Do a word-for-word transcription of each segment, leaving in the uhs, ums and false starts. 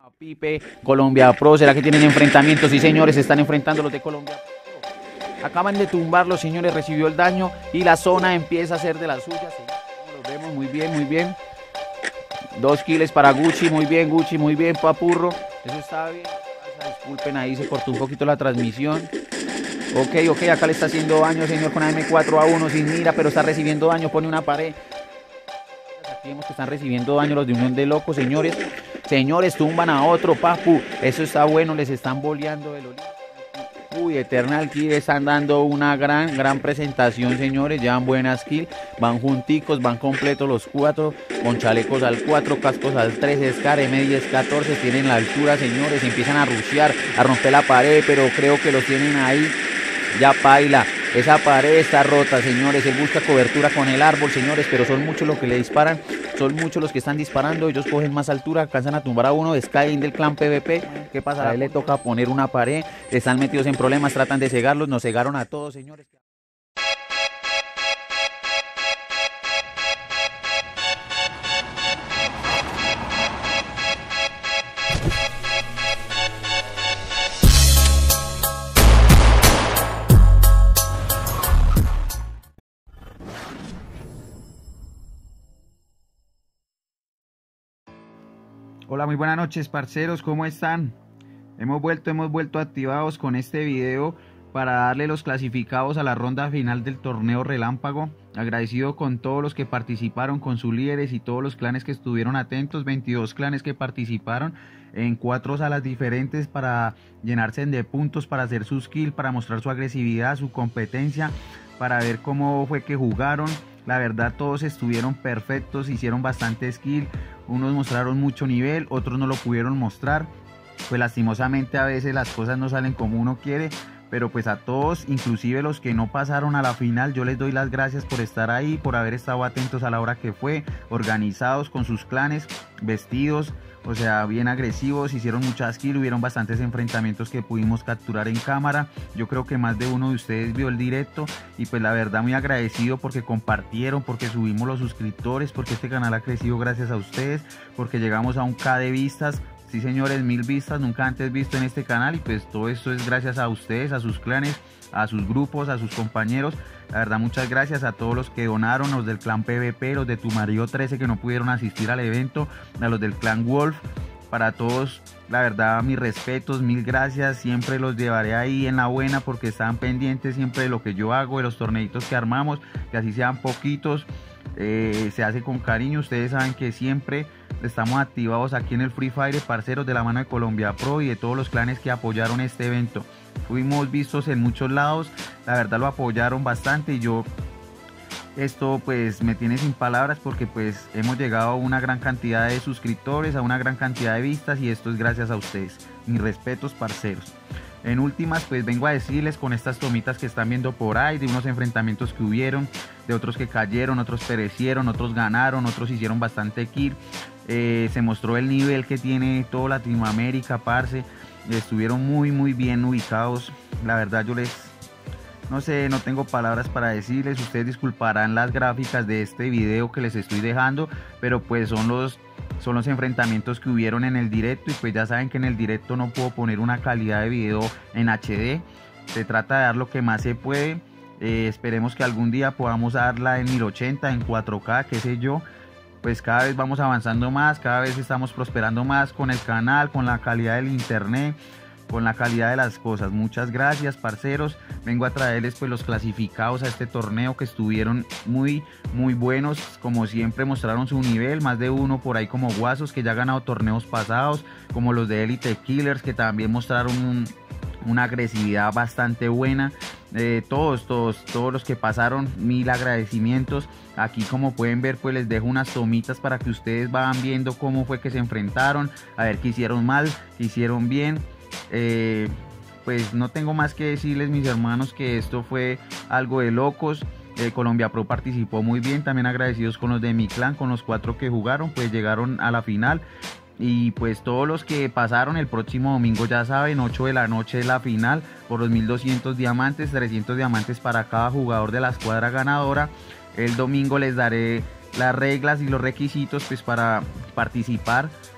A Pipe, Colombia Pro, ¿será que tienen enfrentamientos? Sí, señores, están enfrentando los de Colombia Pro. Acaban de tumbarlo, señores, recibió el daño y la zona empieza a ser de las suyas. Los vemos muy bien, muy bien. Dos kills para Gucci, muy bien, Gucci, muy bien, Papurro. Eso está bien. Disculpen, ahí se cortó un poquito la transmisión. Ok, ok, acá le está haciendo daño, señor, con A M cuatro A uno sin mira, pero está recibiendo daño, pone una pared. Aquí vemos que están recibiendo daño los de Unión de Locos, señores. Señores, tumban a otro, papu. Eso está bueno, les están boleando el Olimpia. Uy, Eternal Kill están dando una gran, gran presentación, señores. Llevan buenas kills, van junticos, van completos los cuatro, con chalecos al cuatro, cascos al tres, Scar, M diez, catorce, tienen la altura, señores. Empiezan a rushear, a romper la pared, pero creo que los tienen ahí. Ya paila, esa pared está rota, señores. Él busca cobertura con el árbol, señores, pero son muchos los que le disparan. Son muchos los que están disparando. Ellos cogen más altura, alcanzan a tumbar a uno. Skyline del clan P V P. ¿Qué pasa? A él le toca poner una pared. Están metidos en problemas, tratan de cegarlos. Nos cegaron a todos, señores. Hola, muy buenas noches, parceros, ¿cómo están? Hemos vuelto, hemos vuelto activados con este video para darle los clasificados a la ronda final del torneo Relámpago. Agradecido con todos los que participaron, con sus líderes y todos los clanes que estuvieron atentos. veintidós clanes que participaron en cuatro salas diferentes para llenarse de puntos, para hacer sus kills, para mostrar su agresividad, su competencia, para ver cómo fue que jugaron. La verdad, todos estuvieron perfectos, hicieron bastante skill, unos mostraron mucho nivel, otros no lo pudieron mostrar. Pues lastimosamente a veces las cosas no salen como uno quiere, pero pues a todos, inclusive los que no pasaron a la final, yo les doy las gracias por estar ahí, por haber estado atentos a la hora que fue, organizados con sus clanes, vestidos, o sea, bien agresivos, hicieron muchas kills, hubieron bastantes enfrentamientos que pudimos capturar en cámara. Yo creo que más de uno de ustedes vio el directo y pues la verdad muy agradecido porque compartieron, porque subimos los suscriptores, porque este canal ha crecido gracias a ustedes, porque llegamos a un K de vistas. Sí, señores, mil vistas, nunca antes visto en este canal, y pues todo esto es gracias a ustedes, a sus clanes, a sus grupos, a sus compañeros. La verdad, muchas gracias a todos los que donaron, los del clan P V P, los de Tumarío trece que no pudieron asistir al evento, a los del clan Wolf. Para todos, la verdad, mis respetos, mil gracias. Siempre los llevaré ahí en la buena porque están pendientes siempre de lo que yo hago, de los torneitos que armamos, que así sean poquitos. Eh, se hace con cariño. Ustedes saben que siempre estamos activados aquí en el Free Fire, parceros, de la mano de Colombia Pro y de todos los clanes que apoyaron este evento. Fuimos vistos en muchos lados, la verdad lo apoyaron bastante y yo esto pues me tiene sin palabras porque pues hemos llegado a una gran cantidad de suscriptores, a una gran cantidad de vistas y esto es gracias a ustedes. Mis respetos, parceros. En últimas, pues vengo a decirles con estas tomitas que están viendo por ahí, de unos enfrentamientos que hubieron, de otros que cayeron, otros perecieron, otros ganaron, otros hicieron bastante kill. Eh, se mostró el nivel que tiene toda Latinoamérica, parce. Estuvieron muy, muy bien ubicados. La verdad, yo les... no sé, no tengo palabras para decirles. Ustedes disculparán las gráficas de este video que les estoy dejando, pero pues son los... son los enfrentamientos que hubieron en el directo y pues ya saben que en el directo no puedo poner una calidad de video en H D. Se trata de dar lo que más se puede. Eh, esperemos que algún día podamos darla en mil ochenta, en cuatro K, qué sé yo. Pues cada vez vamos avanzando más, cada vez estamos prosperando más con el canal, con la calidad del internet, con la calidad de las cosas. Muchas gracias, parceros. Vengo a traerles pues los clasificados a este torneo que estuvieron muy muy buenos, como siempre mostraron su nivel. Más de uno por ahí como Guasos, que ya ha ganado torneos pasados, como los de Elite Killers, que también mostraron un, una agresividad bastante buena. Eh, todos, todos, todos los que pasaron, mil agradecimientos. Aquí como pueden ver pues les dejo unas tomitas para que ustedes vayan viendo cómo fue que se enfrentaron, a ver qué hicieron mal, qué hicieron bien. Eh, pues no tengo más que decirles, mis hermanos, que esto fue algo de locos. eh, Colombia Pro participó muy bien, también agradecidos con los de mi clan, con los cuatro que jugaron, pues llegaron a la final. Y pues todos los que pasaron el próximo domingo ya saben, ocho de la noche es la final por los mil doscientos diamantes, trescientos diamantes para cada jugador de la escuadra ganadora. El domingo les daré las reglas y los requisitos pues para participar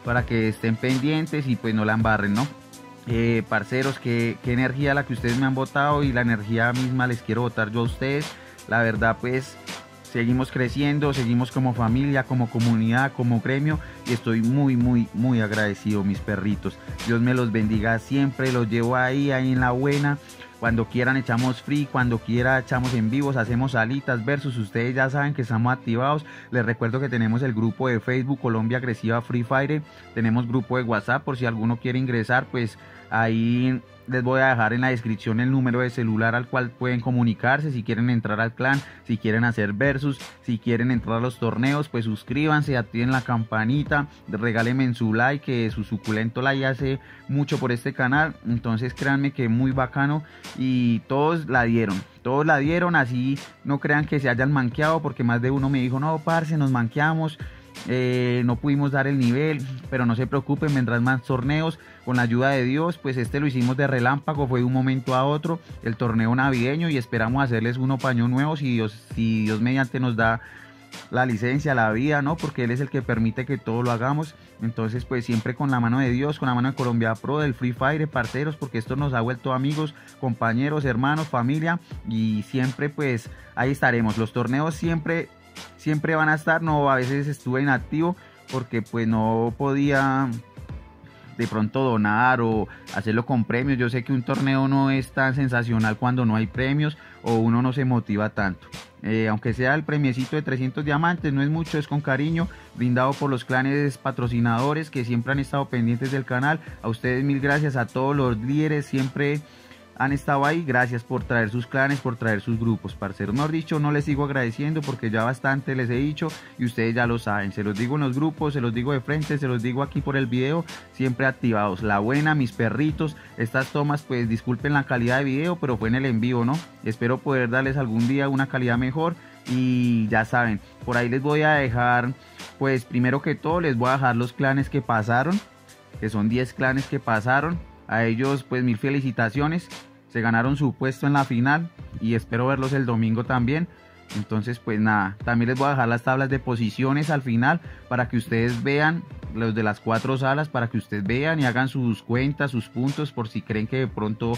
para que estén pendientes y pues no la embarren, ¿no? Eh, parceros, qué, qué energía la que ustedes me han votado, y la energía misma les quiero votar yo a ustedes. La verdad, pues seguimos creciendo, seguimos como familia, como comunidad, como gremio, y estoy muy, muy, muy agradecido, mis perritos. Dios me los bendiga siempre, los llevo ahí, ahí en la buena. Cuando quieran echamos free, cuando quiera echamos en vivos, hacemos salitas, versus. Ustedes ya saben que estamos activados. Les recuerdo que tenemos el grupo de Facebook Colombia Agresiva Free Fire. Tenemos grupo de WhatsApp por si alguno quiere ingresar, pues ahí les voy a dejar en la descripción el número de celular al cual pueden comunicarse si quieren entrar al clan, si quieren hacer versus, si quieren entrar a los torneos, pues suscríbanse, activen la campanita, regálenme su like, que su suculento like hace mucho por este canal. Entonces créanme que muy bacano, y todos la dieron, todos la dieron, así no crean que se hayan manqueado, porque más de uno me dijo, no, parce, nos manqueamos. Eh, no pudimos dar el nivel, pero no se preocupen, vendrán más torneos con la ayuda de Dios. Pues este lo hicimos de relámpago, fue de un momento a otro el torneo navideño, y esperamos hacerles uno paño nuevo si Dios, si Dios mediante nos da la licencia, la vida, ¿no? Porque Él es el que permite que todo lo hagamos. Entonces pues siempre con la mano de Dios, con la mano de Colombia Pro, del Free Fire, parceros, porque esto nos ha vuelto amigos, compañeros, hermanos, familia, y siempre pues ahí estaremos. Los torneos siempre siempre van a estar. No, a veces estuve inactivo porque pues no podía de pronto donar o hacerlo con premios. Yo sé que un torneo no es tan sensacional cuando no hay premios o uno no se motiva tanto. Eh, aunque sea el premiecito de trescientos diamantes, no es mucho, es con cariño, brindado por los clanes patrocinadores que siempre han estado pendientes del canal. A ustedes mil gracias, a todos los líderes, siempre han estado ahí. Gracias por traer sus clanes, por traer sus grupos, parceros. Mejor dicho, no les sigo agradeciendo porque ya bastante les he dicho y ustedes ya lo saben. Se los digo en los grupos, se los digo de frente, se los digo aquí por el video, siempre activados. La buena, mis perritos. Estas tomas, pues disculpen la calidad de video, pero fue en el en vivo, ¿no? Espero poder darles algún día una calidad mejor. Y ya saben, por ahí les voy a dejar, pues primero que todo les voy a dejar los clanes que pasaron, que son diez clanes que pasaron. A ellos pues mil felicitaciones, se ganaron su puesto en la final y espero verlos el domingo también. Entonces pues nada, también les voy a dejar las tablas de posiciones al final para que ustedes vean, los de las cuatro salas, para que ustedes vean y hagan sus cuentas, sus puntos, por si creen que de pronto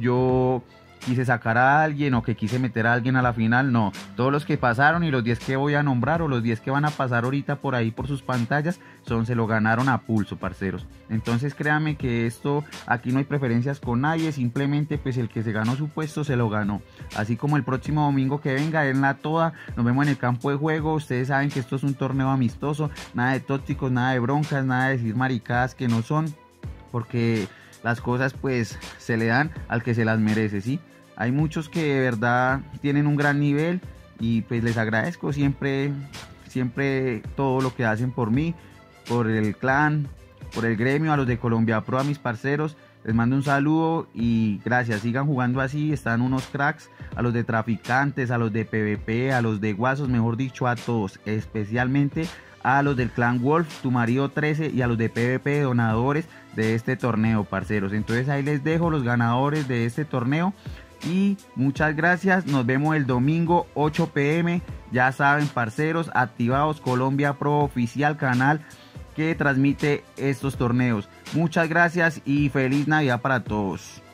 yo quise sacar a alguien o que quise meter a alguien a la final. No, todos los que pasaron y los diez que voy a nombrar o los diez que van a pasar ahorita por ahí por sus pantallas son, se lo ganaron a pulso, parceros. Entonces créanme que esto, aquí no hay preferencias con nadie, simplemente pues el que se ganó su puesto se lo ganó. Así como el próximo domingo que venga, en la toda, nos vemos en el campo de juego. Ustedes saben que esto es un torneo amistoso, nada de tóxicos, nada de broncas, nada de decir maricadas que no son, porque las cosas pues se le dan al que se las merece, ¿sí? Hay muchos que de verdad tienen un gran nivel y pues les agradezco siempre, siempre todo lo que hacen por mí, por el clan, por el gremio, a los de Colombia Pro, a mis parceros. Les mando un saludo y gracias, sigan jugando así, están unos cracks. A los de traficantes, a los de P V P, a los de guasos, mejor dicho a todos, especialmente a los del clan Wolf, tu marido trece, y a los de P V P donadores de este torneo, parceros. Entonces ahí les dejo los ganadores de este torneo. Y muchas gracias, nos vemos el domingo ocho p m, ya saben, parceros, activados, Colombia Pro oficial, canal que transmite estos torneos. Muchas gracias y feliz Navidad para todos.